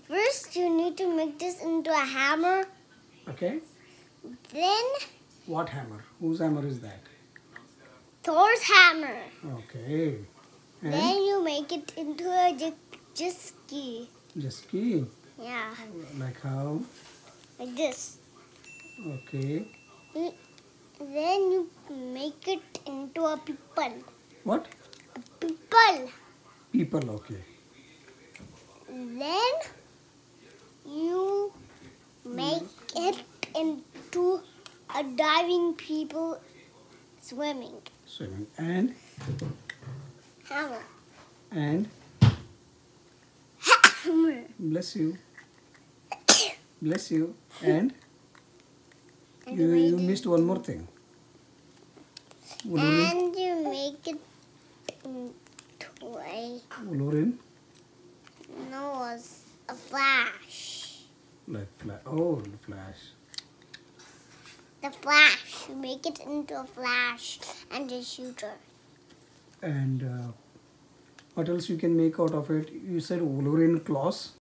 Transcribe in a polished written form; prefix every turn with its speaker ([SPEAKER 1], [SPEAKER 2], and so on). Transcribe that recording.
[SPEAKER 1] First, you need to make this into a hammer.
[SPEAKER 2] Okay.
[SPEAKER 1] Then,
[SPEAKER 2] What hammer? Whose hammer is that?
[SPEAKER 1] Thor's hammer.
[SPEAKER 2] Okay. And
[SPEAKER 1] Then you make it into a jet ski.
[SPEAKER 2] ski.
[SPEAKER 1] Yeah,
[SPEAKER 2] Like how?
[SPEAKER 1] like this.
[SPEAKER 2] Okay.
[SPEAKER 1] Then you make it into a people.
[SPEAKER 2] What?
[SPEAKER 1] A people.
[SPEAKER 2] People. Okay.
[SPEAKER 1] Then you make it into a diving people swimming.
[SPEAKER 2] Swimming. And
[SPEAKER 1] Hammer.
[SPEAKER 2] and
[SPEAKER 1] Hammer.
[SPEAKER 2] bless you. Bless you. And
[SPEAKER 1] And
[SPEAKER 2] you missed one more thing. Wolverine.
[SPEAKER 1] And you make it into a
[SPEAKER 2] Wolverine.
[SPEAKER 1] nose, a flash.
[SPEAKER 2] Like flash. Oh, flash.
[SPEAKER 1] The flash. You make it into a flash and a shooter.
[SPEAKER 2] And what else you can make out of it? You said Wolverine claws.